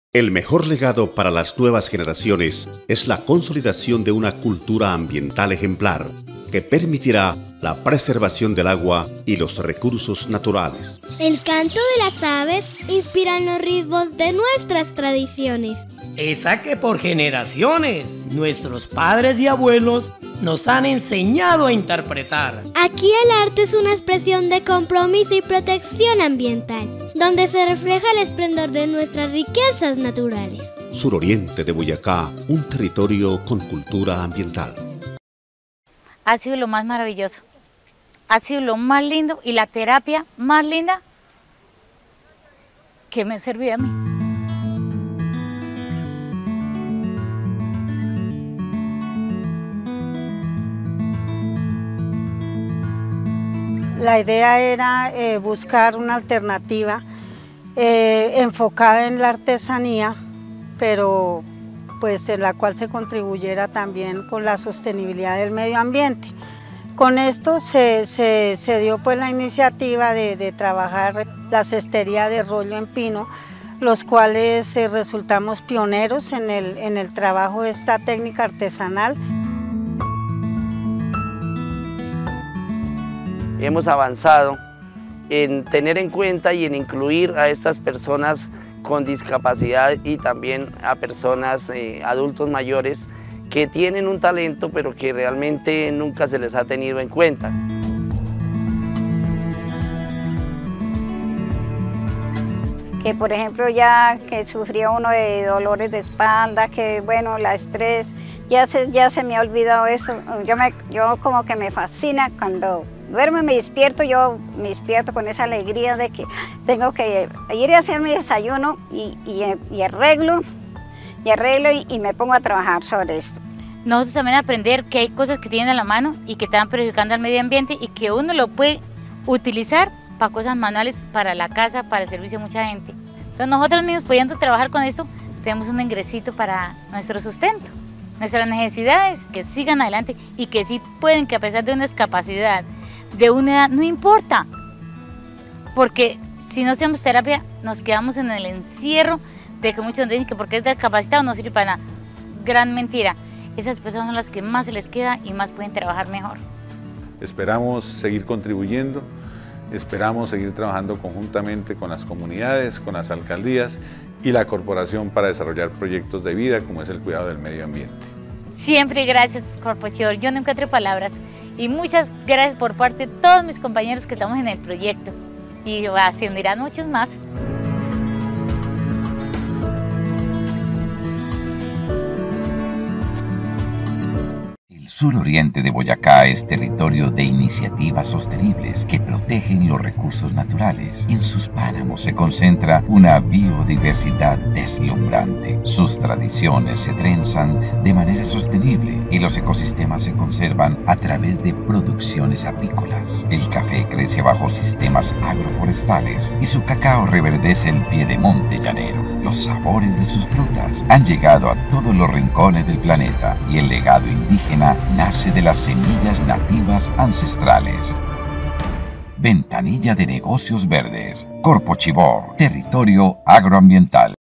El mejor legado para las nuevas generaciones es la consolidación de una cultura ambiental ejemplar que permitirá la preservación del agua y los recursos naturales. El canto de las aves inspira los ritmos de nuestras tradiciones. Esa que por generaciones nuestros padres y abuelos nos han enseñado a interpretar. Aquí el arte es una expresión de compromiso y protección ambiental, donde se refleja el esplendor de nuestras riquezas naturales. Suroriente de Boyacá, un territorio con cultura ambiental. Ha sido lo más maravilloso, ha sido lo más lindo y la terapia más linda que me sirvió a mí. La idea era buscar una alternativa enfocada en la artesanía, pero pues en la cual se contribuyera también con la sostenibilidad del medio ambiente. Con esto se dio pues la iniciativa de trabajar la cestería de rollo en pino, los cuales resultamos pioneros en el trabajo de esta técnica artesanal. Hemos avanzado en tener en cuenta y en incluir a estas personas con discapacidad y también a personas adultos mayores que tienen un talento pero que realmente nunca se les ha tenido en cuenta. Que por ejemplo ya que sufría uno de dolores de espalda, que bueno, la estrés, ya se me ha olvidado eso. Yo como que me fascina cuando duermo y me despierto, yo me despierto con esa alegría de que tengo que ir a hacer mi desayuno y arreglo y me pongo a trabajar sobre esto. Nosotros también aprender que hay cosas que tienen a la mano y que están perjudicando al medio ambiente y que uno lo puede utilizar para cosas manuales, para la casa, para el servicio de mucha gente. Entonces nosotros mismos pudiendo trabajar con esto, tenemos un ingresito para nuestro sustento, nuestras necesidades, que sigan adelante y que sí pueden, que a pesar de una discapacidad, de una edad, no importa, porque si no hacemos terapia nos quedamos en el encierro de que muchos dicen que porque es discapacitado no sirve para nada. Gran mentira, esas personas son las que más se les queda y más pueden trabajar mejor. Esperamos seguir contribuyendo, esperamos seguir trabajando conjuntamente con las comunidades, con las alcaldías y la corporación para desarrollar proyectos de vida como es el cuidado del medio ambiente. Siempre gracias, Corpochidor, yo no encuentro palabras y muchas gracias por parte de todos mis compañeros que estamos en el proyecto y se unirán muchos más. El suroriente de Boyacá es territorio de iniciativas sostenibles que protegen los recursos naturales. En sus páramos se concentra una biodiversidad deslumbrante. Sus tradiciones se trenzan de manera sostenible y los ecosistemas se conservan a través de producciones apícolas. El café crece bajo sistemas agroforestales y su cacao reverdece el piedemonte llanero. Los sabores de sus frutas han llegado a todos los rincones del planeta y el legado indígena nace de las semillas nativas ancestrales. Ventanilla de negocios verdes. Corpochivor, territorio agroambiental.